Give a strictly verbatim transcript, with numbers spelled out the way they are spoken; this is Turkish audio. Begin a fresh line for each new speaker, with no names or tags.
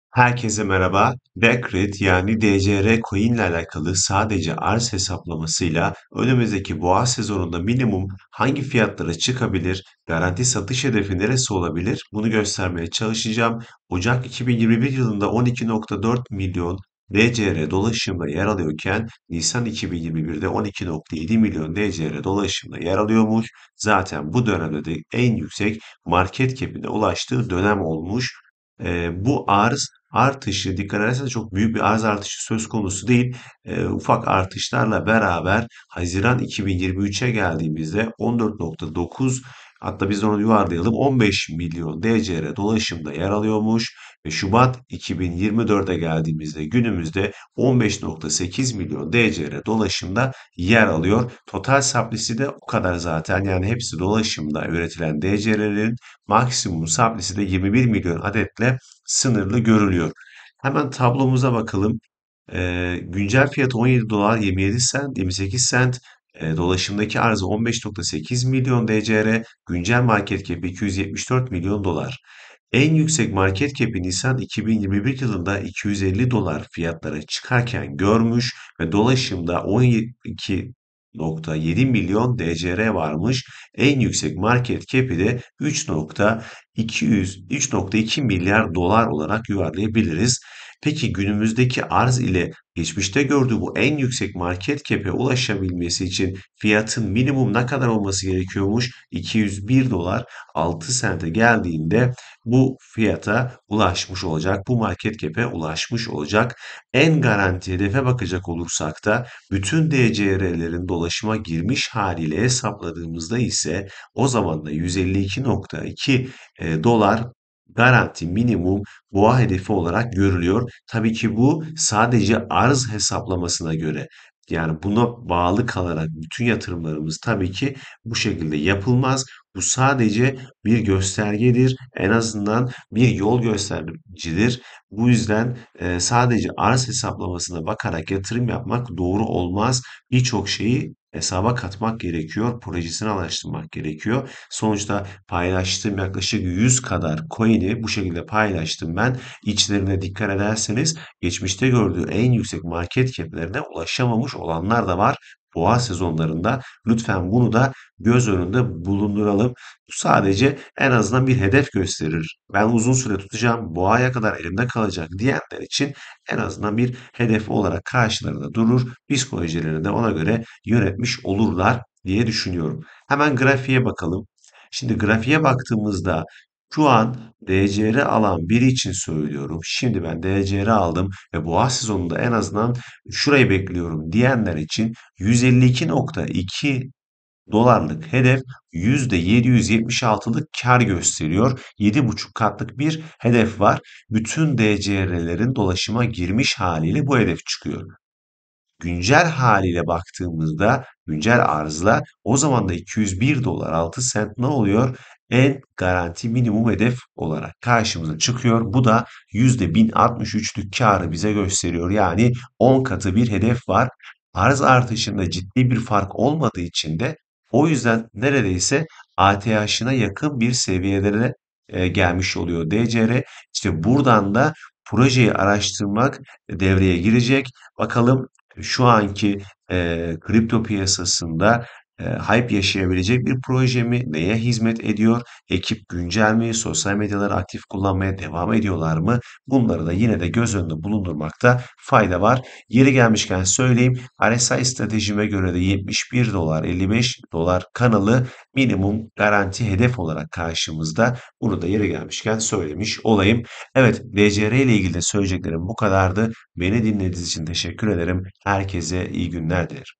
Herkese merhaba. Decred yani D C R coin ile alakalı sadece arz hesaplamasıyla önümüzdeki boğa sezonunda minimum hangi fiyatlara çıkabilir, garanti satış hedefi neresi olabilir bunu göstermeye çalışacağım. Ocak iki bin yirmi bir yılında on iki nokta dört milyon D C R dolaşımda yer alıyorken Nisan iki bin yirmi birde on iki nokta yedi milyon D C R dolaşımda yer alıyormuş. Zaten bu dönemde de en yüksek market cap'ine ulaştığı dönem olmuş. Ee, bu arz artışı dikkat ederseniz çok büyük bir arz artışı söz konusu değil. Eee, ufak artışlarla beraber Haziran iki bin yirmi üçe geldiğimizde on dört nokta dokuz, hatta biz onu yuvarlayalım, on beş milyon D C R dolaşımda yer alıyormuş ve Şubat iki bin yirmi dörde geldiğimizde günümüzde on beş nokta sekiz milyon D C R dolaşımda yer alıyor. Total supply'si de o kadar zaten, yani hepsi dolaşımda üretilen D C R'lerin maksimum supply'si de yirmi bir milyon adetle sınırlı görülüyor. Hemen tablomuza bakalım. Ee, güncel fiyatı on yedi dolar yirmi yedi sent, yirmi sekiz sent. Ee, dolaşımdaki arzı on beş nokta sekiz milyon D C R. Güncel market cap'i iki yüz yetmiş dört milyon dolar. En yüksek market cap'i Nisan iki bin yirmi bir yılında iki yüz elli dolar fiyatlara çıkarken görmüş ve dolaşımda on iki nokta yedi milyon D C R varmış. En yüksek market cap'i de üç nokta iki yüz üç nokta iki milyar dolar olarak yuvarlayabiliriz. Peki günümüzdeki arz ile geçmişte gördüğü bu en yüksek market cap'e ulaşabilmesi için fiyatın minimum ne kadar olması gerekiyormuş? iki yüz bir dolar altı sente geldiğinde bu fiyata ulaşmış olacak, bu market cap'e ulaşmış olacak. En garanti hedefe bakacak olursak da bütün D C R'lerin dolaşıma girmiş haliyle hesapladığımızda ise o zaman da yüz elli iki nokta iki e, dolar garanti minimum boğa hedefi olarak görülüyor. Tabii ki bu sadece arz hesaplamasına göre. Yani buna bağlı kalarak bütün yatırımlarımız tabii ki bu şekilde yapılmaz. Bu sadece bir göstergedir. En azından bir yol göstericidir. Bu yüzden e, sadece arz hesaplamasına bakarak yatırım yapmak doğru olmaz. Birçok şeyi hesaba katmak gerekiyor. Projesini araştırmak gerekiyor. Sonuçta paylaştığım yaklaşık yüz kadar coin'i bu şekilde paylaştım ben. İçlerine dikkat ederseniz geçmişte gördüğü en yüksek market cap'lerine ulaşamamış olanlar da var. Boğa sezonlarında lütfen bunu da göz önünde bulunduralım. Bu sadece en azından bir hedef gösterir. Ben uzun süre tutacağım, boğaya kadar elimde kalacak diyenler için en azından bir hedef olarak karşılarında durur. Psikolojilerini de ona göre yönetmiş olurlar diye düşünüyorum. Hemen grafiğe bakalım. Şimdi grafiğe baktığımızda şu an D C R alan biri için söylüyorum. Şimdi ben D C R aldım ve boğa sezonunda en azından şurayı bekliyorum diyenler için yüz elli iki nokta iki dolarlık hedef yüzde yedi yüz yetmiş altılık kar gösteriyor. yedi buçuk katlık bir hedef var. Bütün D C R'lerin dolaşıma girmiş haliyle bu hedef çıkıyor. Güncel haliyle baktığımızda güncel arzla o zaman da iki yüz bir dolar altı sent ne oluyor? En garanti minimum hedef olarak karşımıza çıkıyor. Bu da yüzde bin altmış üçlük karı bize gösteriyor. Yani on katı bir hedef var. Arz artışında ciddi bir fark olmadığı için de o yüzden neredeyse A T H'ına yakın bir seviyelere e, gelmiş oluyor D C R. İşte buradan da projeyi araştırmak devreye girecek. Bakalım şu anki e, kripto piyasasında e, hype yaşayabilecek bir proje mi? Neye hizmet ediyor? Ekip güncel mi? Sosyal medyaları aktif kullanmaya devam ediyorlar mı? Bunları da yine de göz önünde bulundurmakta fayda var. Yeri gelmişken söyleyeyim. R S I stratejime göre de yetmiş bir dolar elli beş dolar kanalı minimum garanti hedef olarak karşımızda. Bunu da yeri gelmişken söylemiş olayım. Evet, D C R ile ilgili de söyleyeceklerim bu kadardı. Beni dinlediğiniz için teşekkür ederim. Herkese iyi günler dilerim.